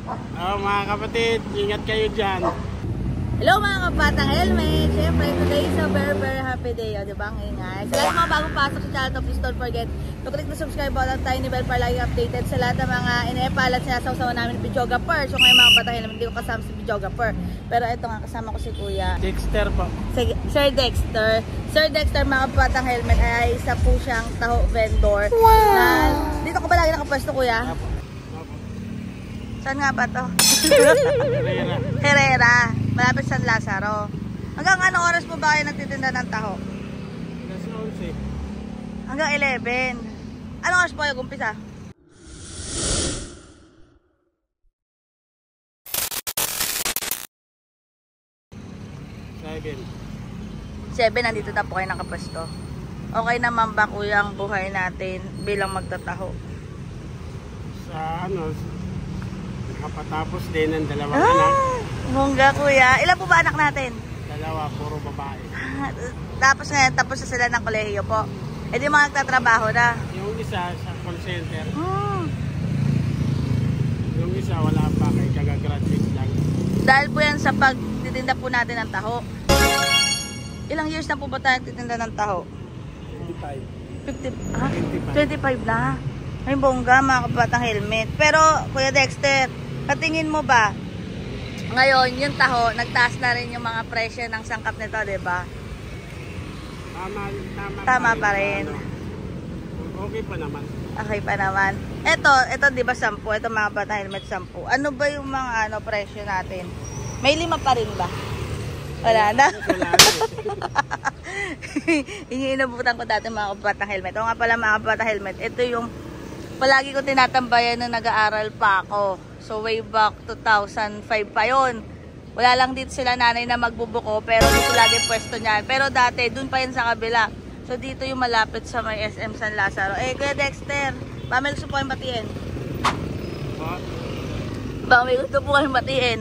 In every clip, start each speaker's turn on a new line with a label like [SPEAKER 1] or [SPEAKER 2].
[SPEAKER 1] Mga kapatid, ingat kayo dyan.
[SPEAKER 2] Hello mga kabatang helmet! Siyempre, today is a very happy day. O, diba? Ang ingay. Sa lahat ng mga bagong pasok sa channel to, please don't forget to click the subscribe button, tiny bell para lagi updated sa lahat ng mga ineepal at sinasawsawa namin ng videographer. So ngayon mga kabatang helmet, hindi ko kasama si videographer. Pero ito nga, kasama ko si Kuya
[SPEAKER 1] Dexter po.
[SPEAKER 2] Sir Dexter. Sir Dexter, mga kabatang helmet, ay isa po siyang taho vendor. Wow! Dito ko ba lagi nakapwesto, Kuya?
[SPEAKER 1] Apo.
[SPEAKER 2] Saan nga ba to?
[SPEAKER 1] Herrera.
[SPEAKER 2] Herrera. Malapit San Lazaro. Hanggang anong oras po ba kayo nagtitinda ng taho?
[SPEAKER 1] Alas 11.
[SPEAKER 2] Hanggang 11. Anong oras po kayo gumpisa? Seven, nandito na po kayo nakapwesto. Okay naman ba kuya ang buhay natin bilang magtataho?
[SPEAKER 1] Sa nakapatapos din ng dalawang anak.
[SPEAKER 2] Bongga kuya. Ilan po ba anak natin?
[SPEAKER 1] Dalawa, puro babae.
[SPEAKER 2] Tapos ngayon, tapos na sila ng kolehiyo po. E di mga nagtatrabaho na.
[SPEAKER 1] Yung isa sa call center. Yung isa wala pa, kay kagagraduate lang.
[SPEAKER 2] Dahil po yan sa pagtitinda po natin ng taho. Ilang years na po ba tayo nagtitinda ng taho? 25 na. Ay bongga mga kabatang helmet. Pero Kuya Dexter, katingin mo ba ngayon yung taho nagtaas na rin yung mga presyo ng sangkap nito, 'di ba? Tama pa rin.
[SPEAKER 1] Okay pa naman.
[SPEAKER 2] Okay pa naman. Ito 'di ba 10? Ito mga kabatang helmet 10. Ano ba yung mga presyo natin? May 5 pa rin ba? Wala na. Inabutan ko dati mga kabatang helmet. O nga pala mga kabatang helmet, ito yung palagi ko tinatambayan nung nag-aaral pa ako. So way back 2005 pa yon. Wala lang dito sila nanay na magbubuko, pero dito lagi pwesto niyan. Pero dati, dun pa yan sa kabila. So dito yung malapit sa may SM San Lazaro. Kuya Dexter, ba may gusto po kayong batiin? Ba may gusto po kayong batiin?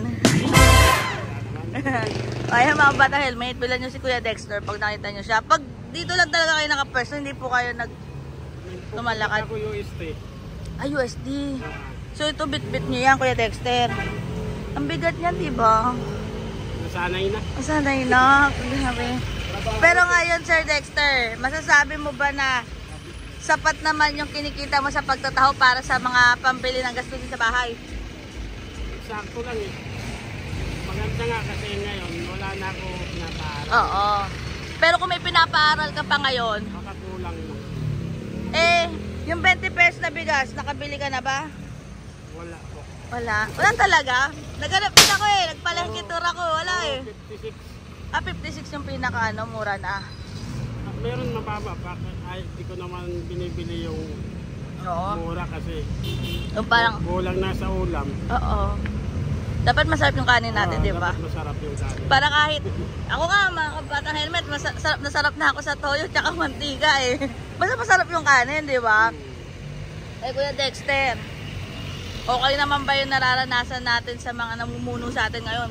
[SPEAKER 2] Ayan mga bata helmet, bilan nyo si Kuya Dexter pag nakita nyo siya. Pag dito lang talaga kayo nakapwesto, hindi po kayo tumalakad.
[SPEAKER 1] Ako USD.
[SPEAKER 2] USD. So ito bit-bit nyo yan Kuya Dexter. Ang bigat niyan diba?
[SPEAKER 1] Nasanay na.
[SPEAKER 2] Nasanay na. Pero ngayon Sir Dexter, masasabi mo ba na sapat naman yung kinikita mo sa pagtataho para sa mga pambili ng gastusin sa bahay?
[SPEAKER 1] Sakto lang eh. Maganda nga kasi ngayon, wala na ako pinapaaral.
[SPEAKER 2] Oo. Pero kung may pinapaaral ka pa ngayon,
[SPEAKER 1] makakulang na.
[SPEAKER 2] Yung 20 pesos na bigas, nakabili ka na ba?
[SPEAKER 1] Wala po.
[SPEAKER 2] Wala? Wala talaga? Naghanap din ako nagpalengkitura ko, wala
[SPEAKER 1] 56.
[SPEAKER 2] 56 yung pinaka mura na.
[SPEAKER 1] Meron mababa pa. Ay, di ko naman binibili yung mura kasi.
[SPEAKER 2] Yung parang
[SPEAKER 1] kulang na sa ulam.
[SPEAKER 2] Oo. Dapat masarap yung kanin natin, di ba?
[SPEAKER 1] Dapat masarap yung kanin.
[SPEAKER 2] Para kahit, ako nga mga kabatang helmet, sarap na ako sa toyo tsaka mantika Basta masarap yung kanin, di ba? Kuya Dexter, okay naman ba yung nararanasan natin sa mga namumuno sa atin ngayon?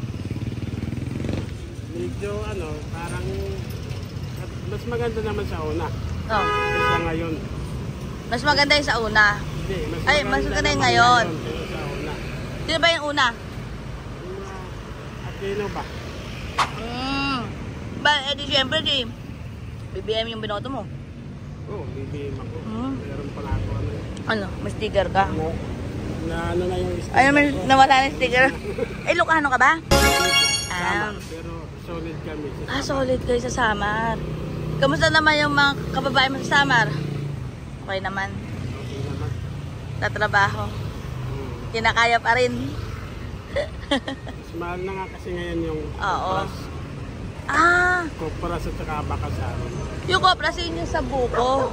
[SPEAKER 1] Medyo parang mas maganda naman sa una. Kaysa ngayon.
[SPEAKER 2] Mas maganda yung sa una?
[SPEAKER 1] Hindi,
[SPEAKER 2] mas maganda yung ngayon.
[SPEAKER 1] Sa una.
[SPEAKER 2] Sino ba yung una?
[SPEAKER 1] Aquino ba?
[SPEAKER 2] Di syempre BBM yung binoto mo.
[SPEAKER 1] Oo, BBM ako. Meron pala ako
[SPEAKER 2] may sticker ka?
[SPEAKER 1] Na yung sticker.
[SPEAKER 2] Nawala na yung sticker. Ilocano ka ba?
[SPEAKER 1] Samar, pero solid kami sa Samar.
[SPEAKER 2] Solid kayo sa Samar. Kamusta naman yung mga kababae mo sa Samar? Okay naman.
[SPEAKER 1] Okay naman.
[SPEAKER 2] Tatrabaho. Kinakaya pa rin.
[SPEAKER 1] Mas mahal na nga kasi ngayon yung Kopras at saka Bakasan.
[SPEAKER 2] Yung Kopras yun yung sa buko.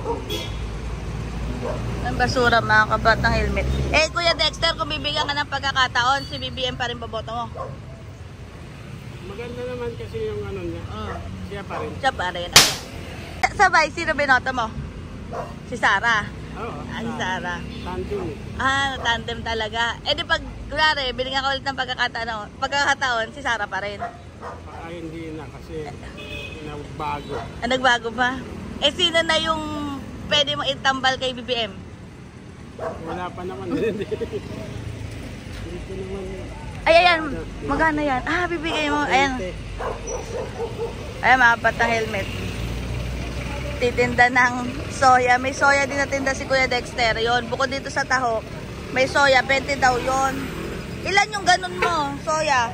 [SPEAKER 2] Ang basura mga kabatang helmet. Kuya Dexter, kung bibigyan ka ng pagkakataon, si BBM pa rin boboto mo?
[SPEAKER 1] Maganda naman kasi yung niya. Siya pa rin.
[SPEAKER 2] Siya pa rin. Sabay, sino binoto mo? Si Sara.
[SPEAKER 1] Oo.
[SPEAKER 2] Si Sara.
[SPEAKER 1] Tandem.
[SPEAKER 2] Tandem talaga. Di pag, kunwari, binigyan ka ulit ng pagkakataon, si Sara pa rin.
[SPEAKER 1] Baka hindi na kasi nagbago.
[SPEAKER 2] Nagbago pa? Sino na yung pwede mo itambal kay BBM?
[SPEAKER 1] Wala pa naman. Hindi ko
[SPEAKER 2] Ay, ayan. Magkano yan? Ah, bibigay mo. Ayan. Ayan, mga batang helmet. Titinda ng soya. May soya din na tinda si Kuya Dexter. Yon, bukod dito sa taho, may soya. 20 daw yon. Ilan yung ganun mo, soya?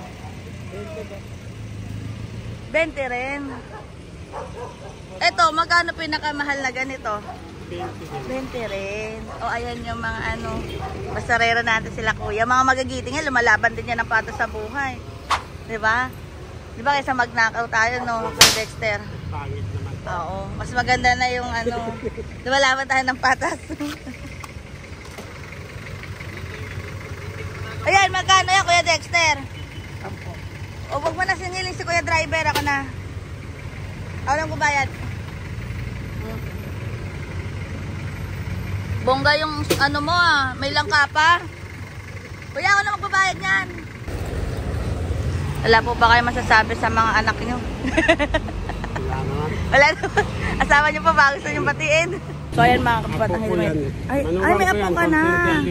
[SPEAKER 2] 20 rin. Eto, magkano pinakamahal na ganito? 20 rin. O, ayan yung mga ano, masarera natin sila kuya. Mga magigiting yan, lumalaban din yan ng patas sa buhay. Diba? Diba kaysa magnakaw tayo, no, Kuya Dexter?
[SPEAKER 1] Pangit naman.
[SPEAKER 2] Oo. Mas maganda na yung ano, lumalaban tayo ng patas. Ayan, magkano yan, Kuya Dexter? O, wag mo na singilin si Kuya Driver. Ako na. Ako lang kubayad. Bongga yung ano mo ah. May langka pa. Kuya, ako na magbabayad niyan. Wala po ba kayo masasabi sa mga anak niyo?
[SPEAKER 1] Wala naman.
[SPEAKER 2] Wala naman. Asawa niyo pa ba? Gusto niyo batiin? So, ayan mga kabatang helmet. Ay, may apo ka na.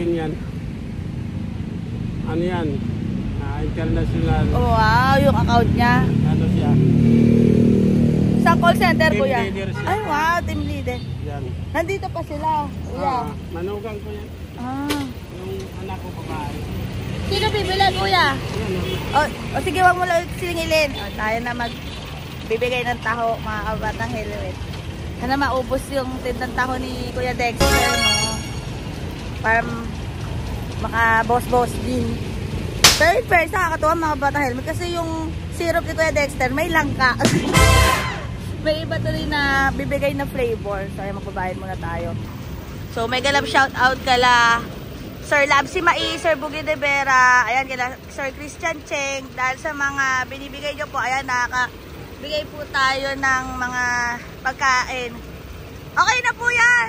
[SPEAKER 1] Ano yan? International.
[SPEAKER 2] Oh, wow, yung account niya.
[SPEAKER 1] Ano siya?
[SPEAKER 2] Sa call center,
[SPEAKER 1] Team
[SPEAKER 2] kuya.
[SPEAKER 1] leader siya.
[SPEAKER 2] Ay, wow, team leader.
[SPEAKER 1] Yan.
[SPEAKER 2] Nandito pa sila, kuya.
[SPEAKER 1] Manugang ko yan.
[SPEAKER 2] Ah.
[SPEAKER 1] Yung anak ko babae.
[SPEAKER 2] Sino bibili, kuya?
[SPEAKER 1] Yan.
[SPEAKER 2] O sige, wag mo lang singilin. O, tayo na magbibigay ng taho, mga kabatang helmet. Sana maubos yung tindang taho ni Kuya Dexter, no? Para maka-boss-boss din. Pero in fairness, nakakatuwa mga batang helmet kasi yung syrup ni Kuya Dexter may langka. May iba to rin na bibigay na flavor. So, ay magbabayad muna tayo. So, may galap shout out kala Sir Labsi Mai, Sir Bugi de Vera, ayan kala Sir Christian Cheng. Dahil sa mga binibigay nyo po, ayan, nakakabigay po tayo ng mga pagkain. Okay na po yan!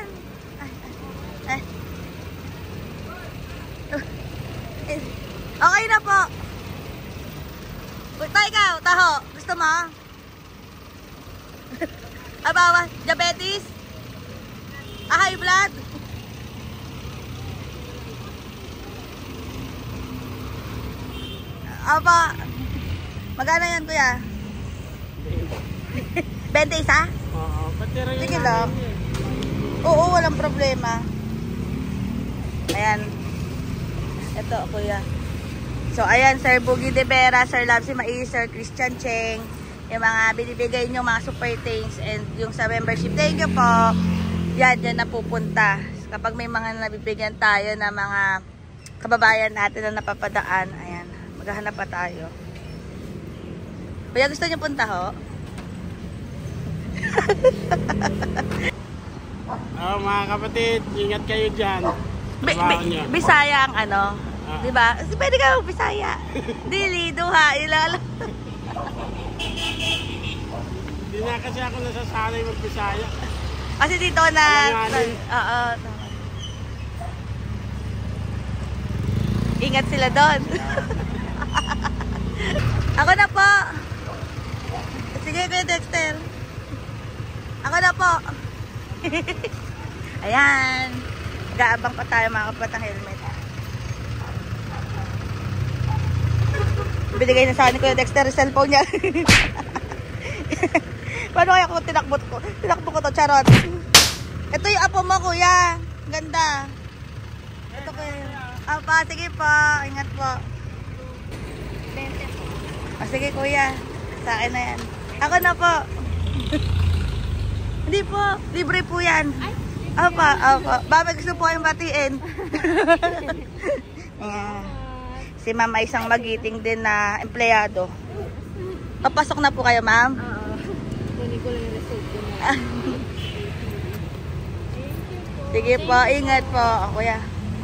[SPEAKER 2] Okay na po. Ito ikaw, taho. Gusto mo? Abawa, diabetes? High blood? Aba, magkano yan kuya? 20 isa?
[SPEAKER 1] Oo, pati rin.
[SPEAKER 2] Sige lang. Oo, walang problema. Ayan. Ito, kuya. So, ayan, Sir Bugi de Vera, Sir Labsi Mai, Sir Christian Cheng, yung mga binibigay nyo, mga super thanks, and yung sa membership, thank you po. Yan, yan napupunta. Kapag may mga nabibigyan tayo na mga kababayan natin na napapadaan, ayan, maghahanap pa tayo. Kuya, gusto nyo punta ho?
[SPEAKER 1] Mga kapatid, ingat kayo dyan.
[SPEAKER 2] Bisaya ang ano? Diba? Pwede ka mag-Bisaya. Dili, duha, ilang.
[SPEAKER 1] Hindi na kasi ako nasasanay mag-Bisaya.
[SPEAKER 2] Kasi dito na... Oo. Ingat sila doon. Ako na po. Sige, Kuya Dexter. Ako na po. Ayan. Gaabang pa tayo mga kapatang helmet. Binigay na sa akin Kuya Dexter yung cellphone niya. Paano kaya kung tinakbo ko to, charot. Ito yung apo mo, kuya. Ganda. Ito kuya. Apa, sige po. Ingat po. Sige kuya. Sa akin na yan. Ako na po. Hindi po. Libre po yan. Apa, apa. Baba gusto po kayong batiin. Si ma'am ay isang magiting din na empleyado. Papasok na po kayo, ma'am?
[SPEAKER 3] Oo. Kunin ko lang yung result ko na.
[SPEAKER 2] Sige po, ingat po. Ako kuya.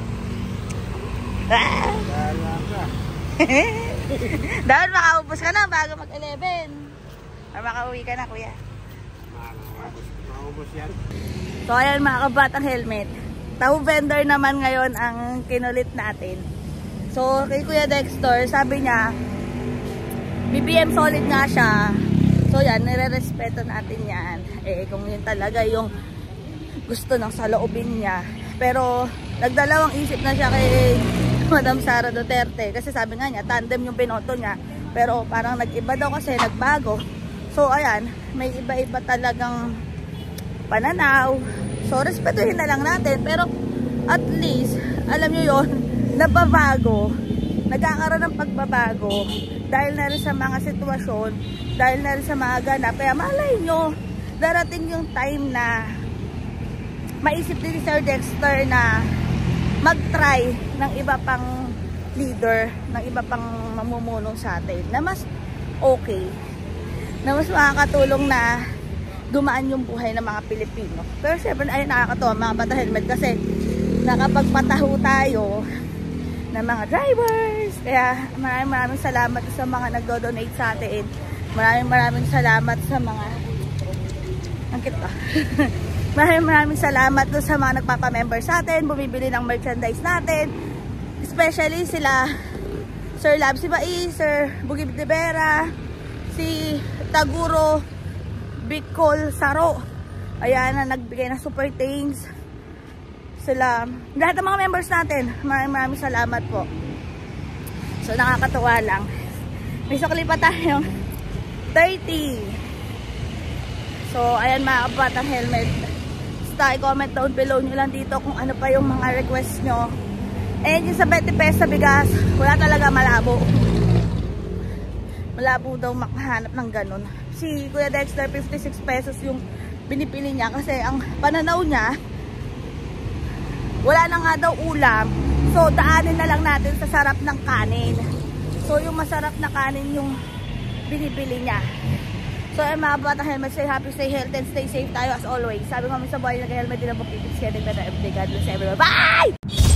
[SPEAKER 2] Dahil makaubos ka na bago mag-11. Or makauwi ka na, kuya.
[SPEAKER 1] Maubos yan.
[SPEAKER 2] So, ayan mga kabatang helmet. Tahu vendor naman ngayon ang kinulit natin. So, kay Kuya Dexter, sabi niya, BBM solid nga siya. So, yan, nire-respeto natin yan. Eh, kung yun talaga yung gusto ng saloobin niya. Pero, nagdalawang isip na siya kay Madam Sara Duterte. Kasi sabi nga niya, tandem yung binoto niya. Pero parang nag-iba daw kasi, nagbago. So ayan, may iba-iba talagang pananaw. So respetuhin na lang natin. Pero at least, alam nyo yon, nababago. Nagkakaroon ng pagbabago. Dahil na rin sa mga sitwasyon, dahil na rin sa mga ganap. Kaya malay nyo, darating yung time na maisip din si Sir Dexter na mag-try ng iba pang leader, ng iba pang mamumulong sa atin na mas okay, na mas makakatulong na dumaan yung buhay ng mga Pilipino. Pero syempre ay nakakatuwa mga Bata Helmet kasi nakapagpataho tayo ng mga drivers. Kaya maraming salamat sa mga nagdo-donate sa atin. Maraming salamat sa mga angkit pa. Maraming salamat doon sa mga nagpapamember sa atin, bumibili ng merchandise natin. Especially sila Sir Lab si Bai, Sir Bugib de Vera, si Taguro Bicol Saro. Ayan na nagbigay ng super thanks. Sila, lahat ng mga members natin, maraming salamat po. So nakakatuwa lang. May sukli pa tayong 30. So ayan mga Kabatang Helmet. Basta i-comment down below nyo lang dito kung ano pa yung mga request nyo. And yung sa 20 pesos sa bigas, wala talaga, malabo. Malabo daw makahanap ng ganun. Si Kuya Dexter, 56 pesos yung binipili niya kasi ang pananaw niya, wala na nga daw ulam. So daanin na lang natin sa sarap ng kanin. So yung masarap na kanin yung binibili niya. So ay mga Batang Helmet, stay happy, stay healthy, and stay safe tayo as always. Sabi kami sa buhay, nag-helmet din ang pagpipits kaya nagdada everyday. God bless everyone. Bye!